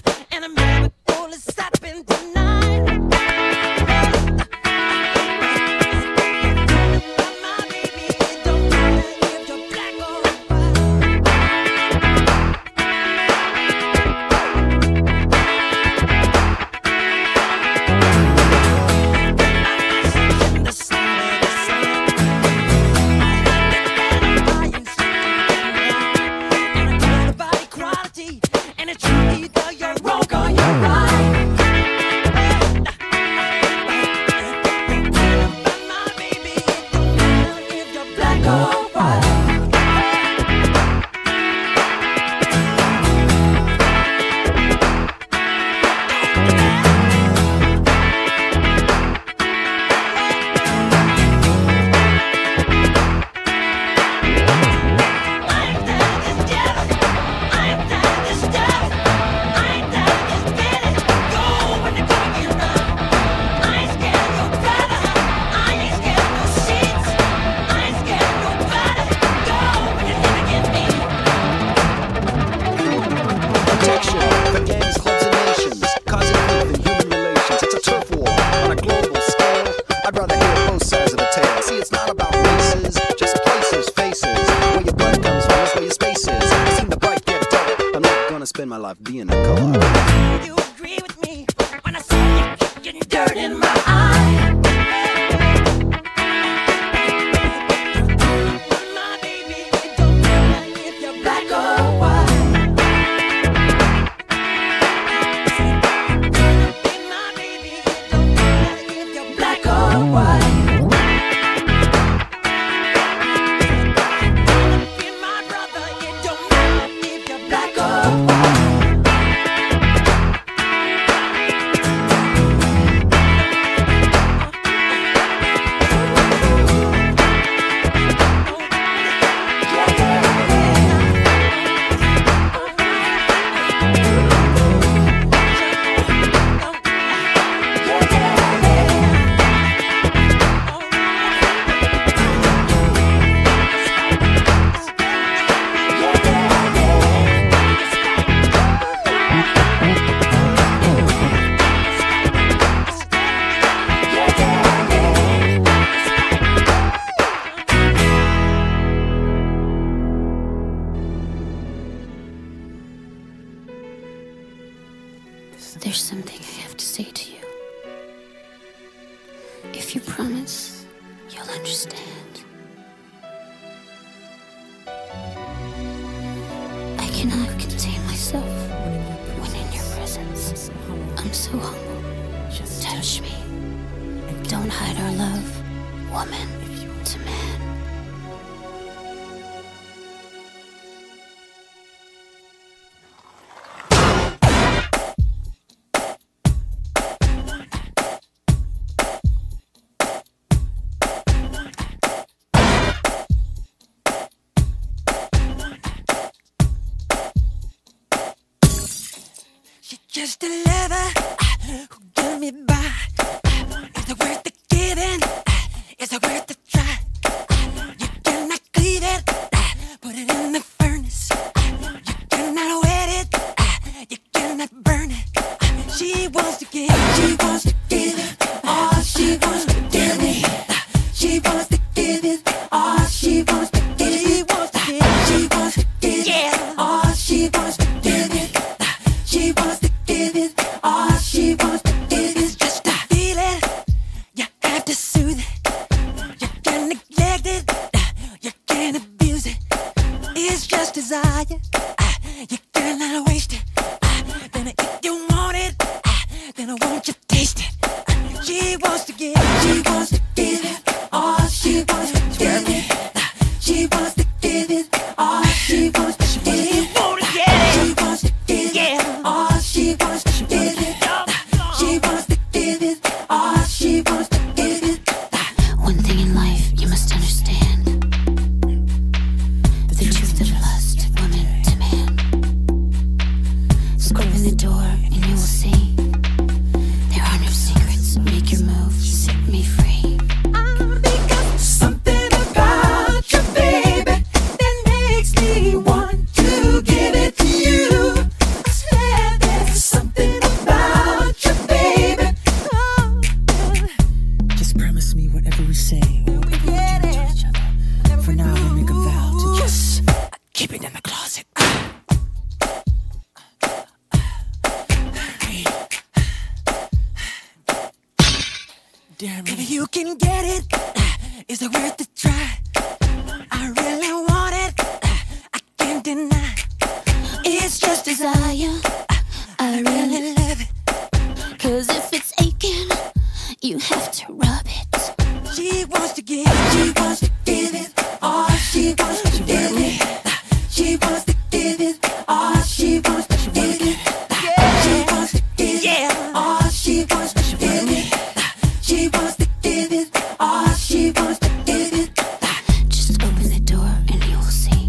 and a miracle is happening tonight. My baby, it don't matter if you're black or white. The sun of the sun, and I care about equality, and it's true either you're wrong or you're right. My baby, it don't matter if you're black or white. Protection for gangs, clubs, and nations, causing youth and human relations. It's a turf war on a global scale. I'd rather hear both sides of the tale. See, it's not about races, just places, faces. Where your blood comes from is where your space is. I've seen the bright get dark. I'm not gonna spend my life being a color. You agree with me when I say you kicking dirt in my eye? My baby, it don't matter if you're black or white. My baby, it don't matter if you're black or white. Be my brother, it don't matter if you're black or white. There's something I have to say to you. If you promise, you'll understand. I cannot contain myself when in your presence. I'm so humble. Touch me. Don't hide our love, woman to man. She's just a lover who got me by. Is it worth the giving? Is it worth the try? You cannot cleave it, put it in the furnace. You cannot wet it, you cannot burn it. She wants to give it, all she wants to give me. She wants to give it, all she wants to give it. She wants to give it, all she wants to give it. She wants to give it, all she wants to give is just to feel it. You have to soothe it. You can't neglect it. You can't abuse it. It's just desire. You cannot waste it. Then if you want it, then I want you taste it. She wants to give it, all she wants to give it. She wants to give it, all she wants to give it. She wants to give it, all she wants to give it. She wants to give it, all she wants to give it. One thing in life you must understand: the truth of lust, woman to man. So open the door and you will see there are no secrets. Make your move, set me free. Something about you, baby, that makes me want to give it to you. I swear there's something If you can get it, is it worth a try? I really want it, I can't deny. It's just desire, I really love it. 'Cause if it's aching, you have to rub it. She wants to give it, all she wants to give it. She wants to give it, all she wants to give it. She wants to give it, all she wants to give it. She wants to give it, all she wants to give it. Just open the door and you'll see.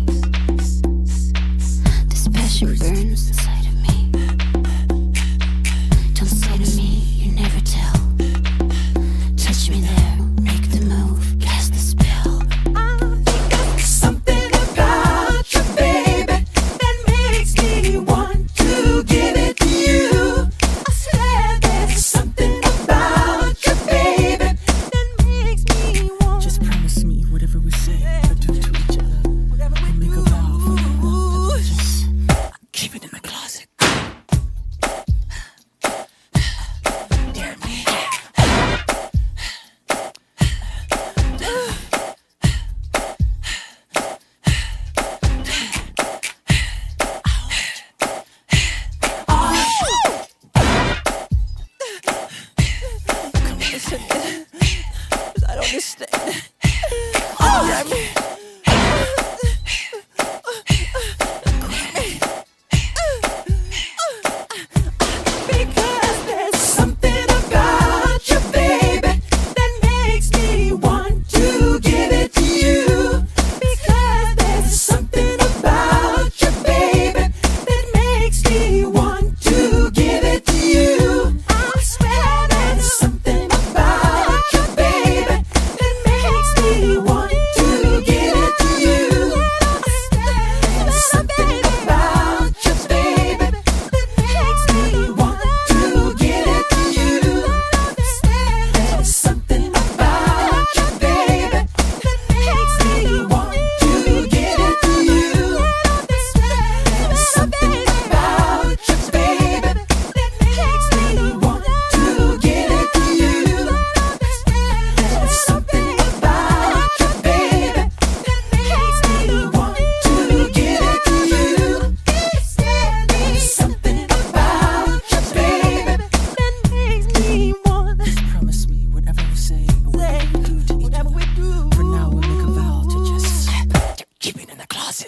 This passion burns inside of me. Don't say to me, you never tell. Touch me there, make the move, cast the spell. Something about you, baby, that makes me want to give it to you. I swear there's something about you, baby, that makes me want. Just promise me whatever we say or do to each other, we'll make a vow for now. Just keep it in the closet. Dear me. I don't understand. Because there's something about you, baby, that makes me want to give it to you. Because there's something about you, baby, that makes me want to give it to you. I swear there's something about you, baby, that makes me want to give it to you. I swear there's something about you, baby, that makes me want to give it to you. There's something about you, baby, that makes me want to give it to you. There's something about you, baby, that makes me want to give it to you. There's something about you, baby, that makes me want to give it to you. There's something about you, baby, that makes me want. Just promise me whatever we say or whatever we do to each Whatever other. we do. For now, we'll make a vow to just Keep it in the closet.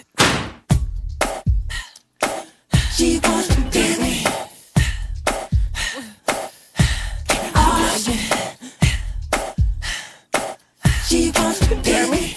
She wants to give me all she. She wants to give me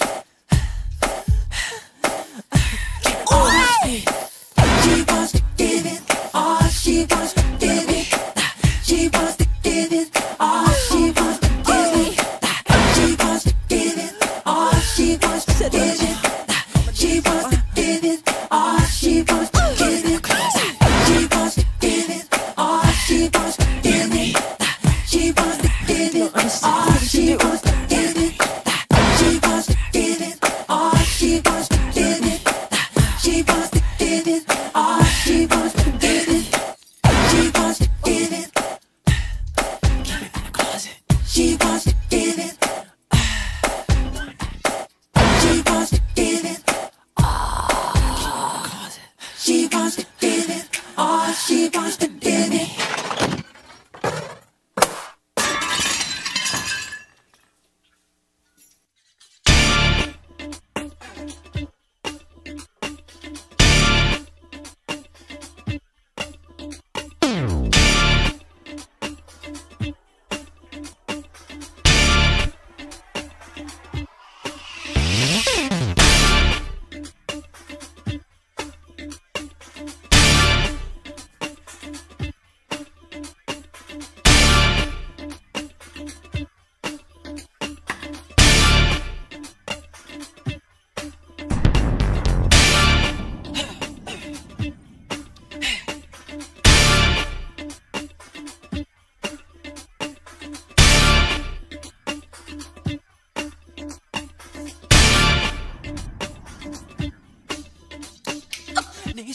all she. She wants to give it all she wants to give it. She wants to give it all she wants to give it. She wants to give it all she wants to give it. She wants to give it all she wants to give it. She wants to give it all she wants to give it. She wants to give it all she wants to give it. She wants to give it all she wants to give it. She wants to give it all she wants to give it. She wants to give it.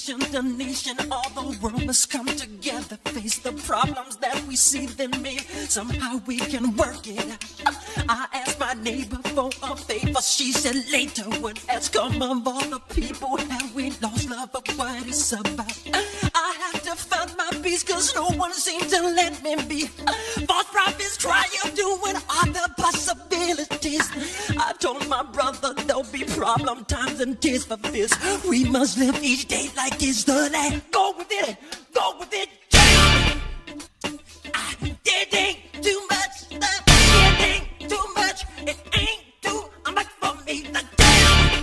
the nation, all the world must come together, face the problems that we see them in. Somehow we can work it out. I asked my neighbor for a favor. She said later would ask come of all the people have we lost love of what it's about. I have to find my peace cause no one seems to let me be. False prophets cry out doing other possibilities. I told my brother there'll be problem times and tears for this. We must live each day like it's the last. Go with it, jam. It ain't too much, it ain't too much, it ain't too much for me to jam.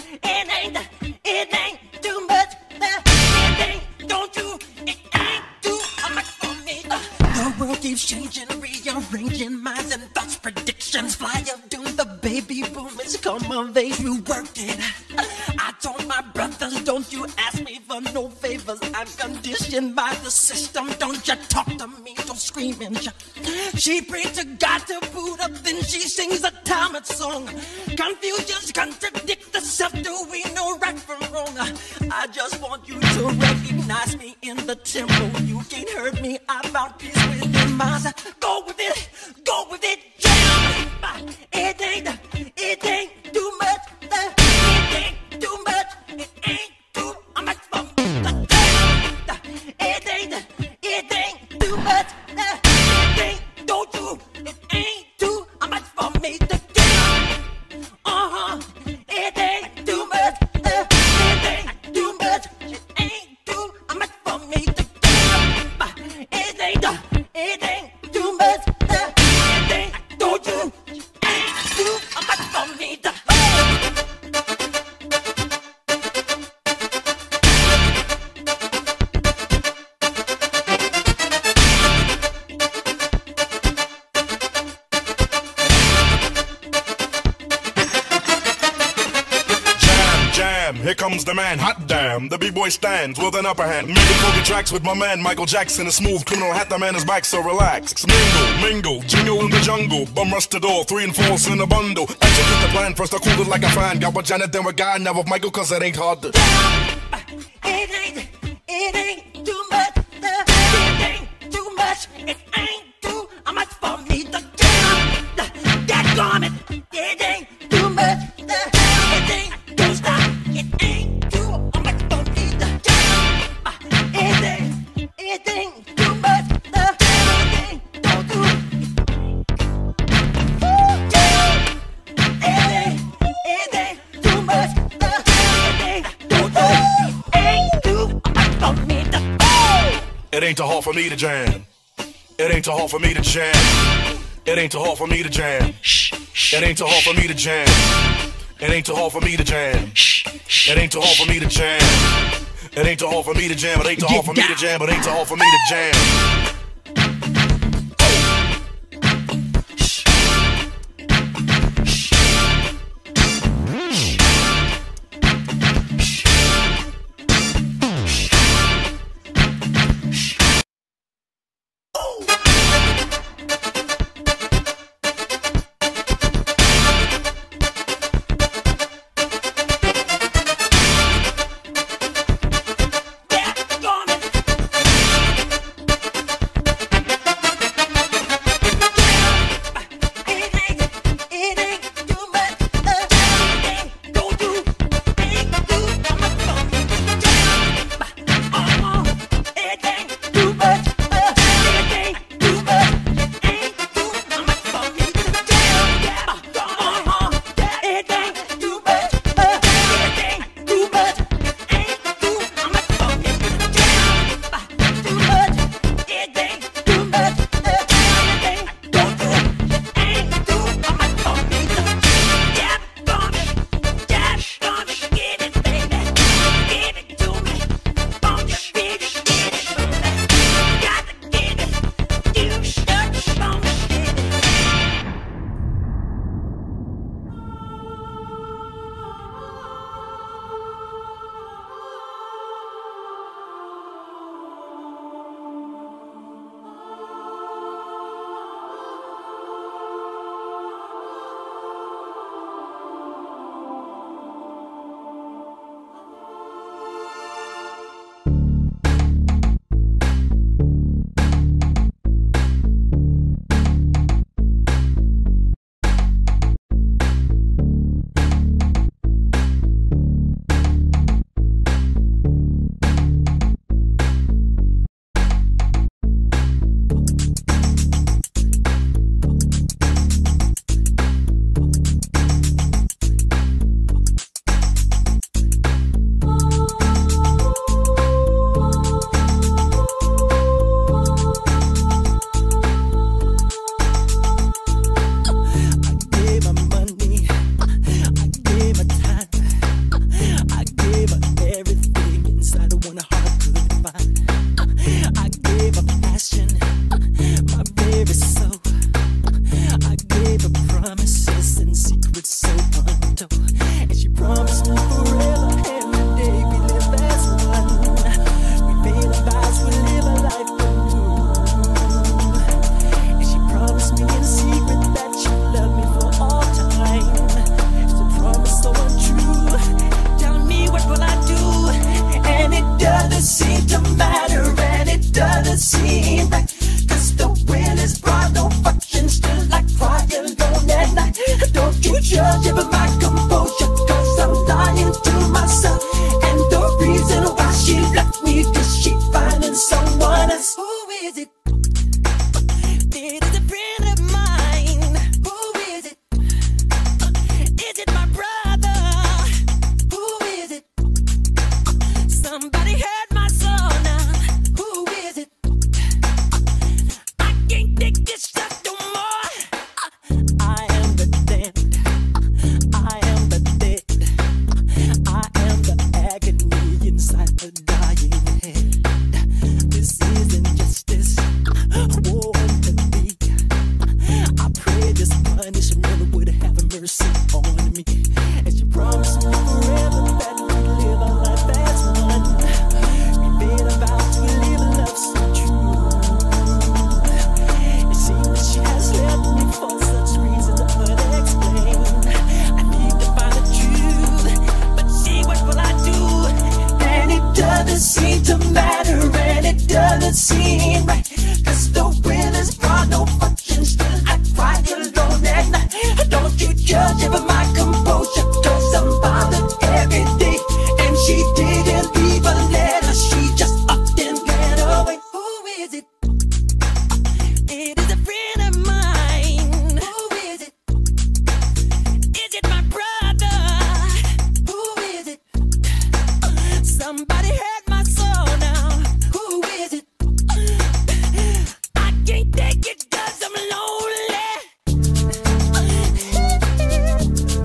It ain't too much, it ain't, don't you, it ain't too much for me. The world keeps changing, rearranging minds and thoughts, predictions fly of doom. The baby boomers come of age, we worked it. I told my brothers, don't you ask me for no favors. I'm conditioned by the system. Don't you talk to me, don't scream and shout. She prayed to God to boot up, then she sings a Talmud song. Confusions contradict herself. Do we know right from wrong? I just want you to recognize me in the temple. You can't hurt me. I found peace within myself. Go with it, jam. It ain't too much. It ain't too much. It ain't too much for me to jam. It ain't too much. It ain't, don't you? It ain't too much for me to jam. It ain't too much. It ain't too much. It ain't too much for me to jam. It ain't too much. It ain't, don't you? It ain't too much for me to. Here comes the man, hot damn. The B-boy stands with an upper hand. Making funky tracks with my man Michael Jackson. A smooth criminal hat, the man is back, so relax. Mingle, jingle in the jungle. Bum rush the door, 3 and 4's in a bundle. Execute the plan, first I cooled it like a fan. Got with Janet, then with Guy, now with Michael, cause it ain't hard to. It ain't too much. It ain't too much. It ain't too much for me to jam. That garment. It ain't too much. It ain't, don't stop. It ain't too much for me to jam. It ain't too much. It ain't, don't do it. It ain't too much. It ain't, don't do it. Ain't too much for me to. It ain't too hard for me to jam. It ain't too hard for me to jam. It ain't too hard for me to jam. It ain't too hard for me to jam. It ain't too hard for me to jam. It ain't too hard for me to jam. It ain't too hard for me to jam. It ain't too hard for me to jam. It ain't too hard for me to jam. is it? It is a friend of mine. Who is it? Is it my brother? Who is it? Somebody heard my soul now. Who is it? I can't take this stuff no more. I am the damned. I am the dead. I am the agony inside the dying head. This isn't justice. War to be. I pray this punishment would have mercy on me. As you promised me forever that we'd live our life as one. We made a vow to live a love so true. It seems she has left me for such reasons unexplained. I need to find the truth, but see, what will I do? And it doesn't seem to matter, and it doesn't seem right. 'Cause the winner's brought no fucking still I cry alone at night. Don't you judge ever my composure, 'cause I'm bothered every day. And she didn't leave a letter, she just upped and ran away. Who is it? It is a friend of mine. Who is it? Is it my brother? Who is it? Somebody heard my soul now. Who is it? I can't take it 'cause I'm lonely.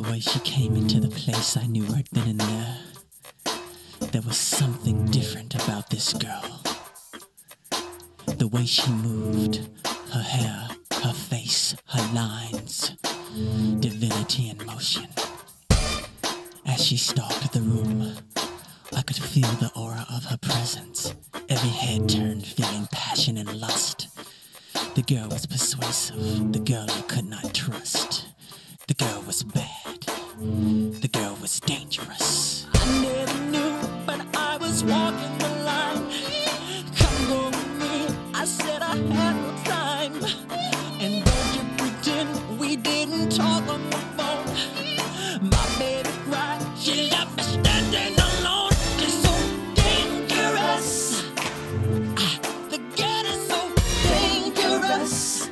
way she came into the place, I knew right then and there. There was something different about this girl. The way she moved, her hair, her face, her lines, divinity in motion. As she stalked the room, I could feel the aura of her presence. Every head turned, feeling passion and lust. The girl was persuasive, the girl I could not trust. The girl was bad, the girl was dangerous. I never knew, but I was walking the line. Come go with me, I said I had no time. And don't you pretend we didn't talk on the phone. My baby cried, she left me standing alone. She's so dangerous. The girl is so dangerous.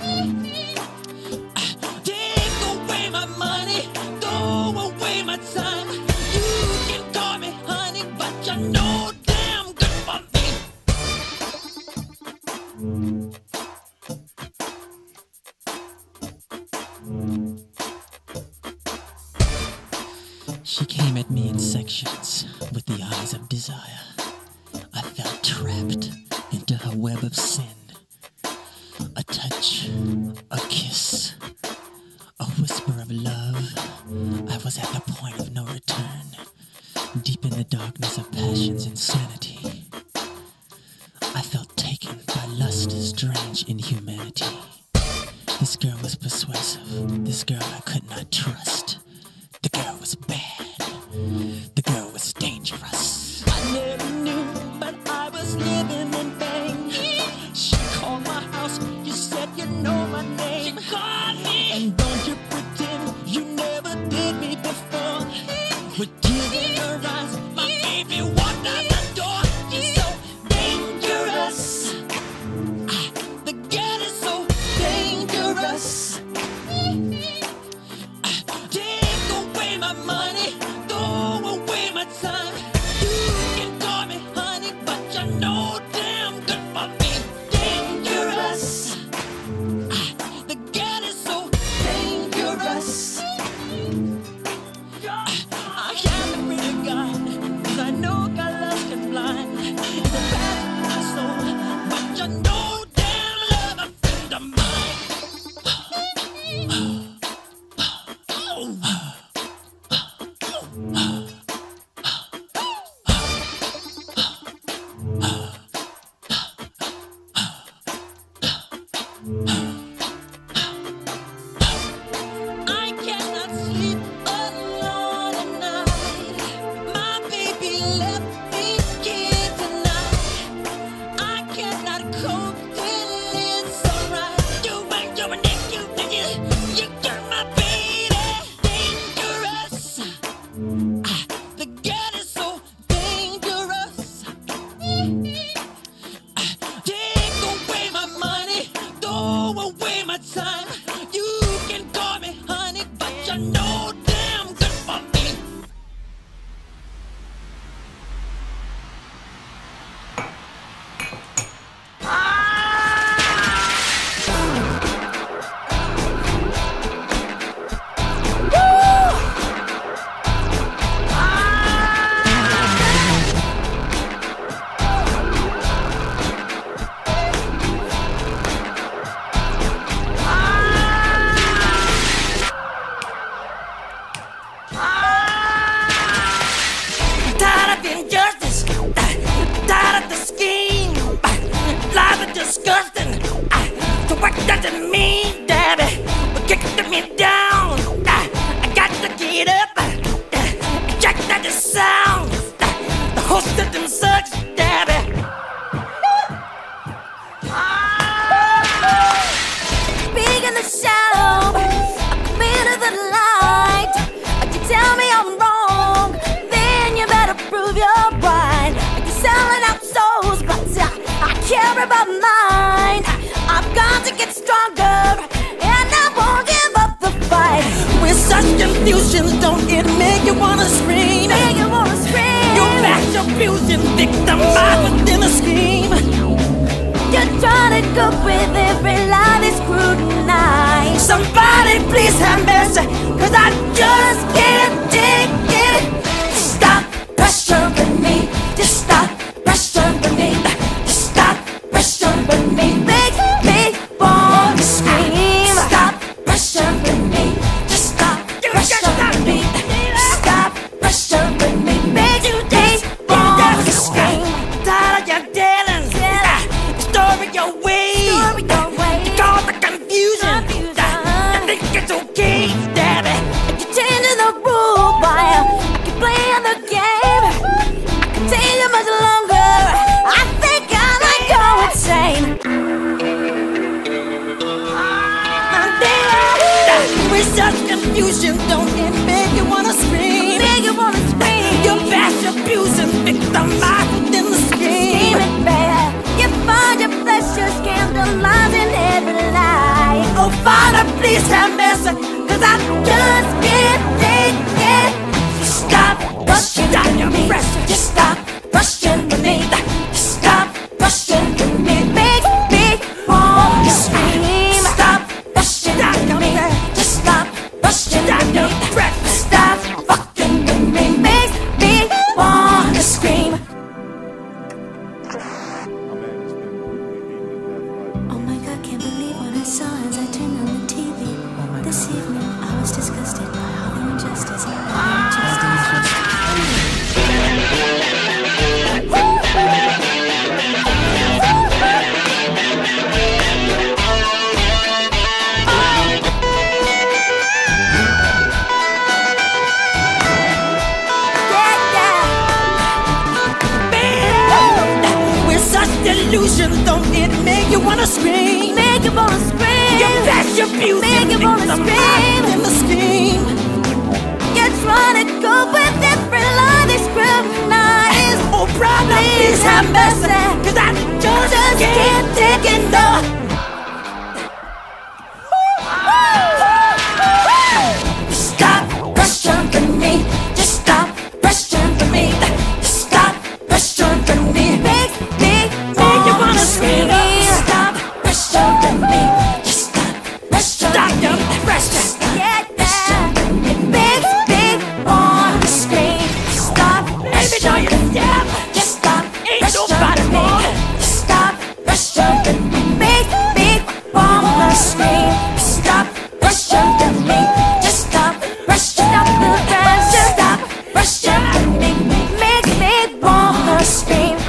Take away my money, throw away my time. You can call me honey, but you're no damn good for me. She came at me in sections with the eyes of desire. I felt trapped into her web of sin. A touch, a kiss, a whisper of love. I was at the point of no return, deep in the darkness of passion's insanity. I felt taken by lust, strange inhumanity. This girl was persuasive, this girl I could not trust. The girl was bad, the girl was dangerous. I never knew, but I was living in vain. She called my house, you said you know my name. She called me, and don't you pretend you never did me before. With tears in her eyes, my baby walked out the door. She's so dangerous. The girl is so dangerous. Take away my money, throw away my time. You can call me honey, but you're no damn good for me. Dangerous. The girl is so dangerous. I can't pray to God, 'cause I know God loves can blind. It's a passion in my soul, but you're no damn love a friend of mine. I cannot sleep alone at night. My baby left me here tonight. I cannot cope till it's alright. You're my baby. Dangerous. The girl is so dangerous. Take away my money, throw away my time. You can call me honey, but you're no damn good for me. Tired of injustice, tired of the scheme. Life is disgusting. So what does it mean, Daddy? Kicking me down. I got to get up. Check that the sound. The whole system sucks, Daddy. Being in the shadow, I come into the light. You tell me I'm wrong, then you better prove you're right. You're selling out souls, but I care about mine. I've got to get stronger, and I won't give up the fight. With such confusion, don't it make you wanna scream? Make you wanna scream. You're back abusing, victimized within a scheme. You're trying to cope with every lie they scrutinize. Somebody please have mercy, 'cause I just can't take it. Stop pressuring me. Just stop pressuring me. Just stop pressuring me. Makes me wanna scream. Stop pressuring me. Just stop pressuring me. Stop pressuring me. Makes me wanna scream. Tired of your dealings, story your way, you cause the confusion. You think it's okay, daddy? You're changing the rule, boy. I keep playing the game. I can take you much longer. I think I might go insane. With such confusion, don't it make you wanna scream? Make you wanna scream. You're fast abusing, victimized within the scheme. Scream it, baby. You find your pleasure scandalizing every lie. Oh, Father, please have mercy, 'cause I Just can't take it. stop Rushing down to your me. pressure. Just stop rushing to me. Stop rushing to me. Makes me wanna scream. Stop rushing to me. Just stop rushing to me. Stop fucking with me. Makes me wanna scream. Oh my God, can't believe what I saw as I turned on the TV. This evening I was disgusted by all the injustice. With such delusion, don't it make you wanna scream? Make you wanna scream. You're fast abusing, Make you wanna scream. in the scheme. You're trying to cope with every lie they scrutinize. Oh, brother, please have mercy, 'cause I just can't take it, no. Stop pressuring me. Just stop pressuring me. Stop pressuring me. Makes me wanna scream. Stop pressuring me. Just stop pressuring Stop me. your pressure. Yeah, it makes me wanna scream. Stop Baby, know you step. Just stop Ain't pressuring nobody me. more. Stop pressuring me. Make me wanna scream. Stop pressuring me. Just stop pressuring me. Stop pressuring me. Make me wanna scream.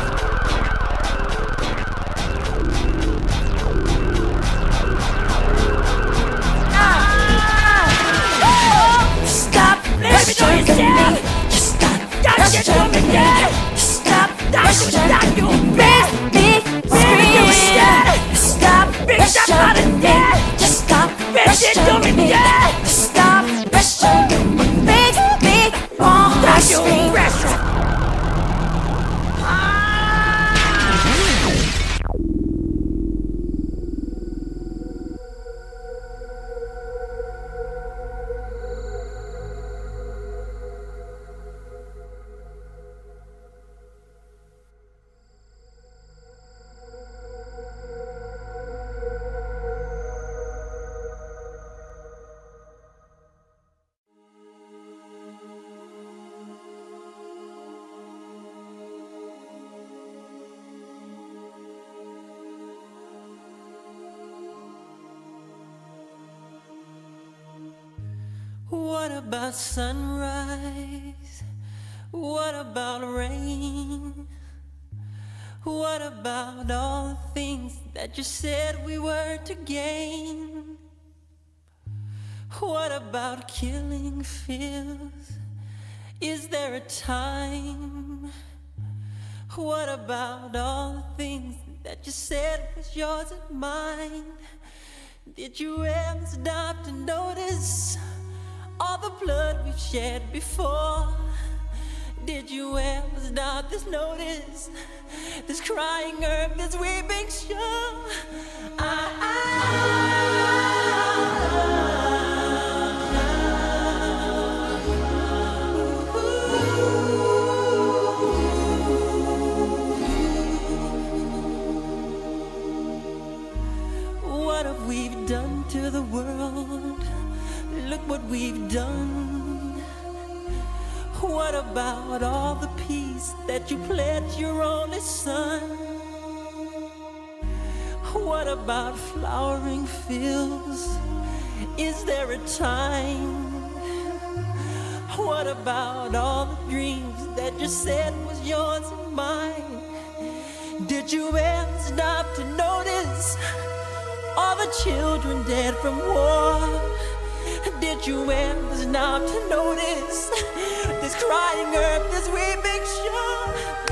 Stop pressuring me. Just stop pressuring me. Stop pressuring me. Make me scream. Stop pressuring me. Just stop pressuring me. Stop pressuring me. Make me wanna scream. What about sunrise? What about rain? What about all the things that you said we were to gain? What about killing fears? Is there a time? What about all the things that you said was yours and mine? Did you ever stop to notice all the blood we've shed before? Did you ever stop this notice, this crying earth, this weeping shore? What have we done to the world look what we've done. What about all the peace that you pledged your only son? What about flowering fields? Is there a time? What about all the dreams that you said was yours and mine? Did you ever stop to notice all the children dead from war? Did you ever stop to notice this crying earth, this weeping shore?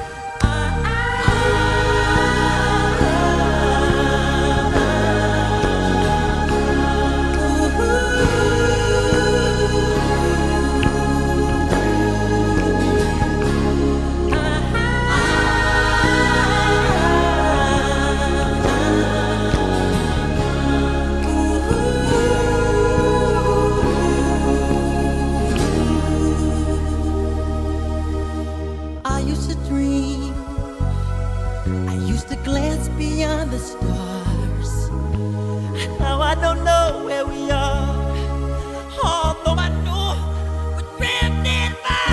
Glance beyond the stars. Now I don't know where we are, although I know we're drifting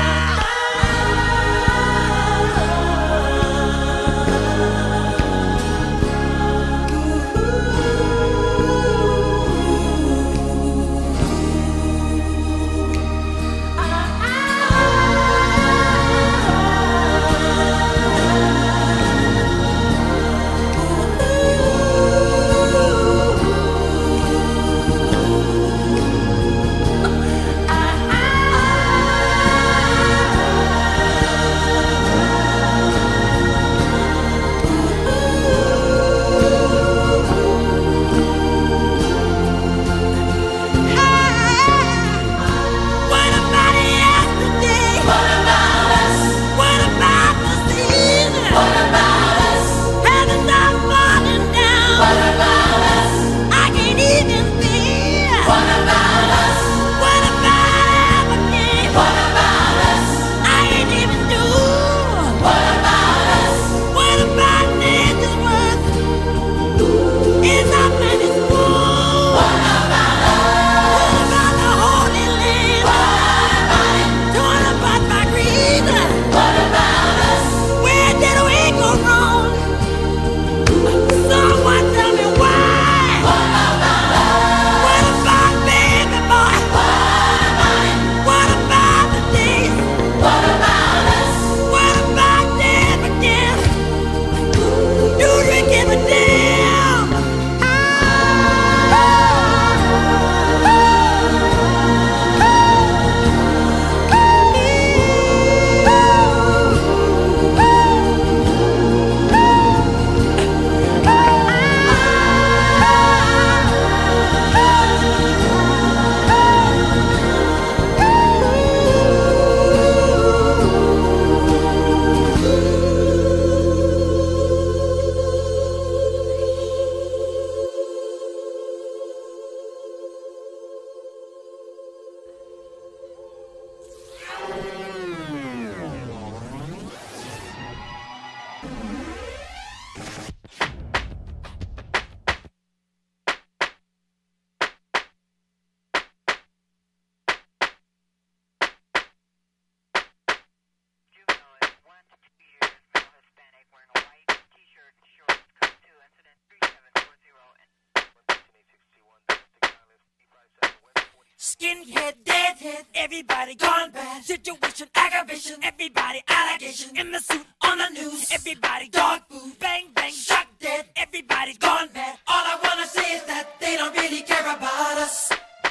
skinhead, deadhead, everybody gone bad. Situation, aggravation, everybody allegation. In the suit, on the news, everybody dog food. Bang, bang, shot dead, everybody's gone bad. All I wanna say is that they don't really care about us.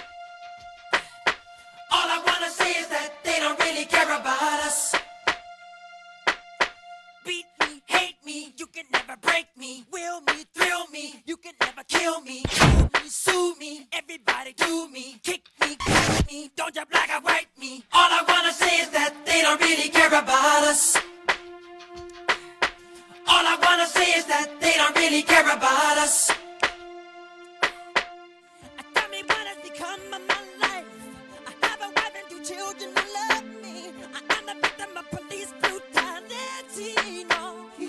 All I wanna say is that they don't really care about us. Beat me, hate me, you can never break me. Will me, thrill me, you can never kill me. Kill me, sue me, everybody do me. Kick me, don't you black or white me. All I wanna say is that they don't really care about us. All I wanna say is that they don't really care about us. Tell me what has become of my life. I have a wife and 2 children who love me. I am the victim of police brutality. No,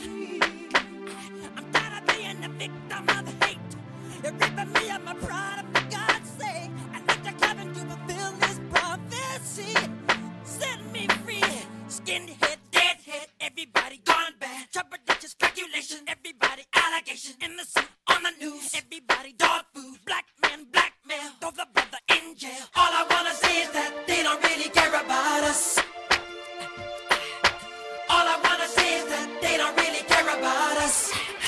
I'm tired of being the victim of hate. You're ripping me of my pride, for God's sake. I need to come and you fulfill this prophecy. Set me free. Skinhead, deadhead, everybody gone bad. Trepidation, speculation, everybody allegation. In the suit, on the news, everybody dog food. Black men, blackmail, throw the brother in jail. All I wanna say is that they don't really care about us. All I wanna say is that they don't really care about us.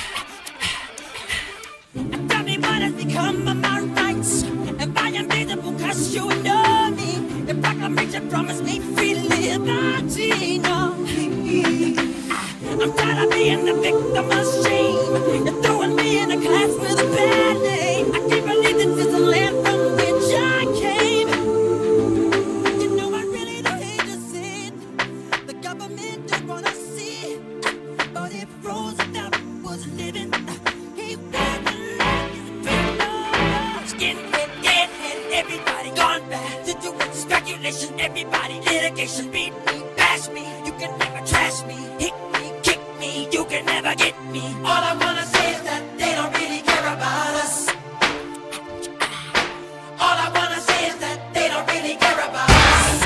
And tell me what has become of my rights. If I am visible, cause you know me. The proclamation promised me free liberty. No. I'm tired of being the victim of shame. You're throwing me in a class with a bad name. I can't believe this is the land from which I came. You know I really don't hate to sin. The government don't wanna see. But if Roosevelt was living, he wouldn't let his people. Skinhead, deadhead, everybody gone bad. Situation, speculation, everybody litigation. Beat me, bash me, you can never trash me. Hit me, kick me, you can never get me. All I wanna say is that they don't really care about us. All I wanna say is that they don't really care about us.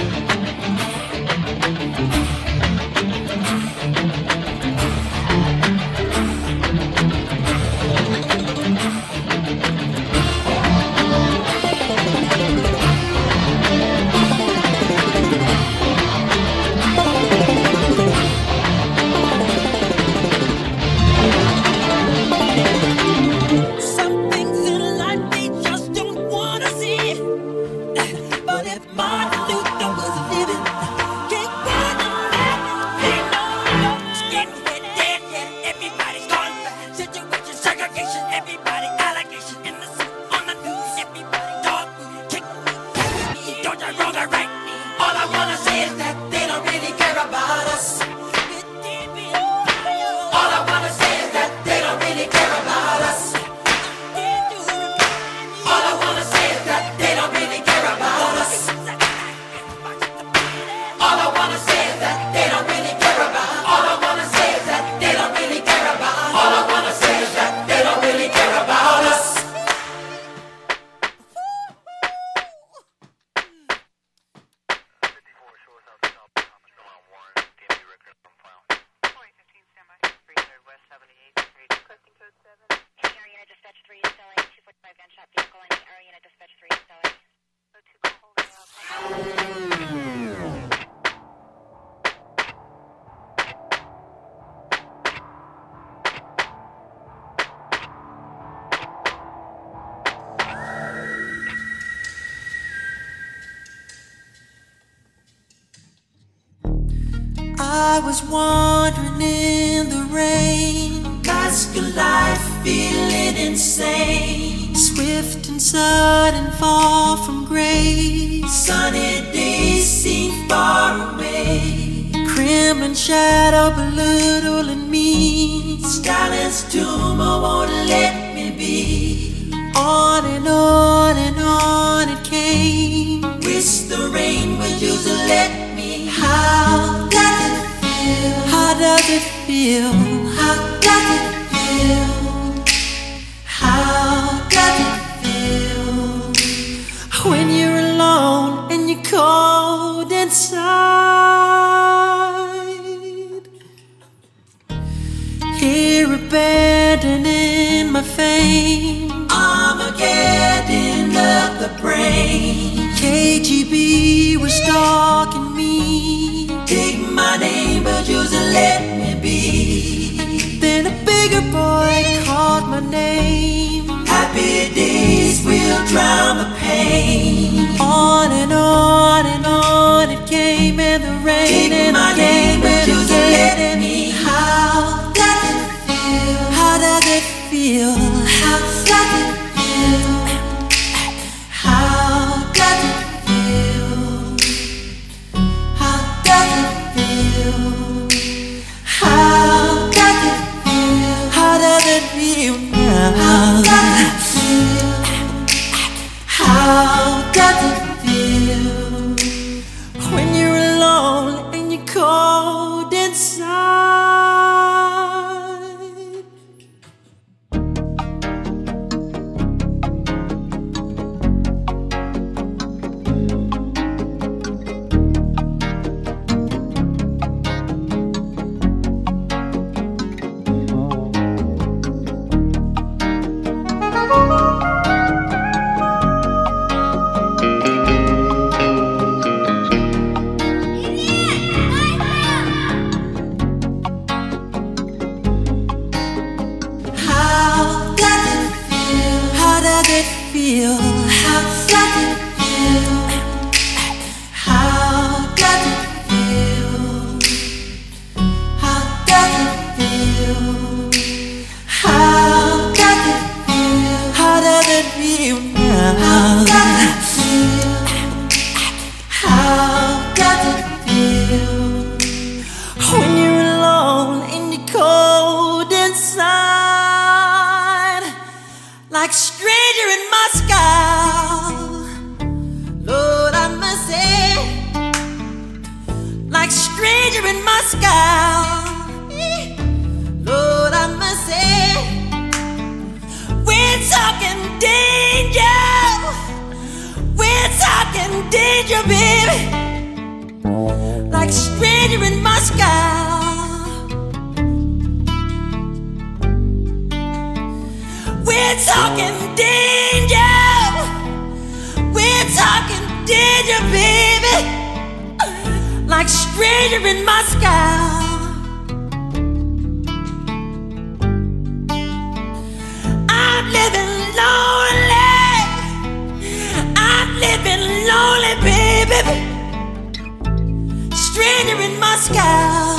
Some things in life they just don't wanna see. But if Martin Luther was living, he wouldn't let me know. Skinhead, deadhead, everybody's gone bad. Situation, segregation, everybody allegation. In the suit, on the news, everybody dog food. Kick me, catch me, don't you wrong or right me. All I wanna say is that they don't really care about us. All I wanna say is that they don't really care about us. All I wanna say is that they don't really care about us. All I wanna say is that they don't really care about. All I wanna say is that they don't really care about. All I wanna say is that they don't really care about us. Area Dispatch 3 is selling 245 gunshot vehicle in the area Dispatch 3 is selling. I was wandering in the rain, mask of life, feeling insane. Swift and sudden fall from grace. Sunny days seem far away. Crim and shadow belittling me. Stalin's tomb won't let me be. On and on and on it came. Wish the rain would use to let me. How does it feel? How does it feel? How does it feel? How does it feel when you're alone and you're cold inside? Here abandoning my fame, Armageddon. feel now? How does it feel? How does it feel when you're alone and you're cold inside, like stranger in Moscow? Lord, I must say, like stranger in Moscow. Lord, I must say, we're talking danger. We're talking danger, baby. Like stranger in Moscow. We're talking danger. We're talking danger, baby. Like stranger in Moscow. I'm living lonely. I'm living lonely, baby. Stranger in Moscow.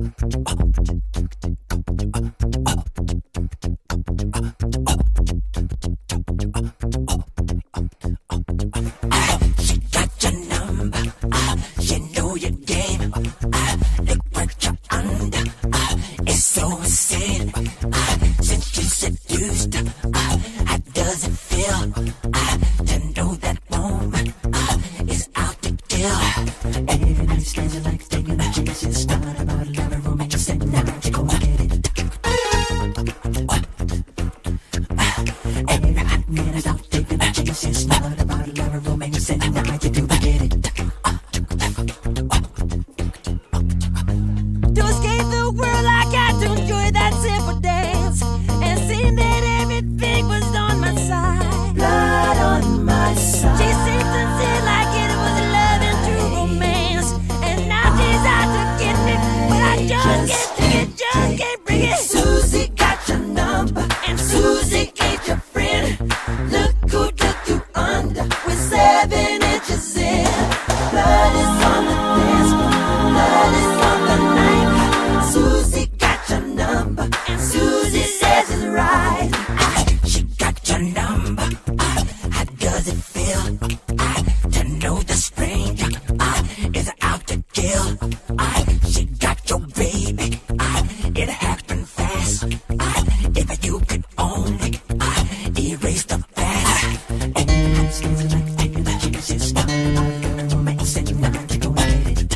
She got your number, she know your game. Look what you're under, it's so insane. Since you seduced, how does it feel to know that woman is out to kill? Every night stranger like thinking that you should start about loving romance and now you go get it. Every hot minute out thinking that you should start about loving romance and now you do get it. To escape the world, I got to enjoy that simple dance and see that everything was on my side. Blood on my side. She seemed to say like it was love and true romance, and now she's out to get me, but I just can't bring it. Susie got your number, and Susie ain't your friend. Look who took you under with 7 inches in. Blood is on the dance floor, blood is on the night. Susie got your number, and Susie says it's right. She got your number. How does it feel to know the stranger is out to kill? She got your baby. It happened fast. If you could only erase the past. And I'm still like thinking that you should stop about romance and now you go get it.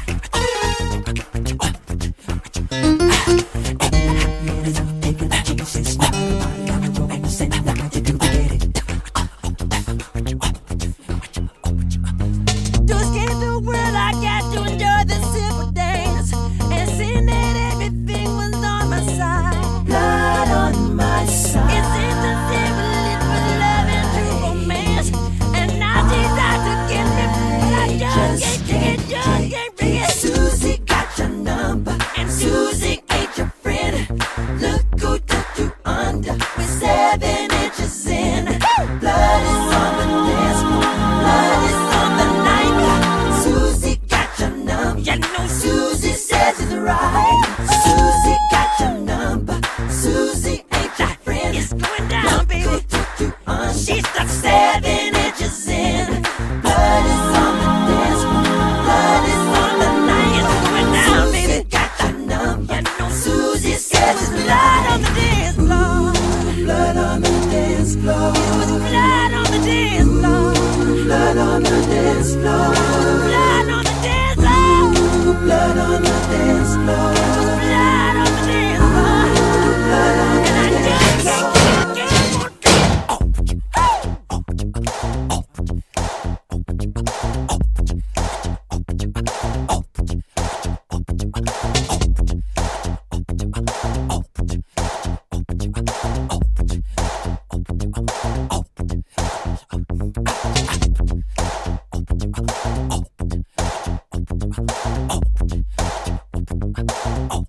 To escape the world, I got to enjoy the simple dance and see that everything was on my side. Blood on my side. It seems to simple, it was love and true romance, and now she's out to get me, but I just can't bring it. Susie got your number, and Susie ain't your friend. Look who took you under with 7 inches in. Blood is on the dance floor, blood is on the night. Susie got your number, you know Susie says it's right. Susie got your number, Susie ain't your friend. It's going down, baby. Look who took you under, she stuck 7 inches in. Blood is on the dance floor, blood is on the night. It's going down, baby. Susie got your number, you know Susie says it's blood on the dance floor. Blood on the dance floor. It was blood on the dance floor. Blood on the dance floor. Blood on the dance floor. Blood on the dance floor. It was blood on the dance floor. Blood on the dance floor. And I just can't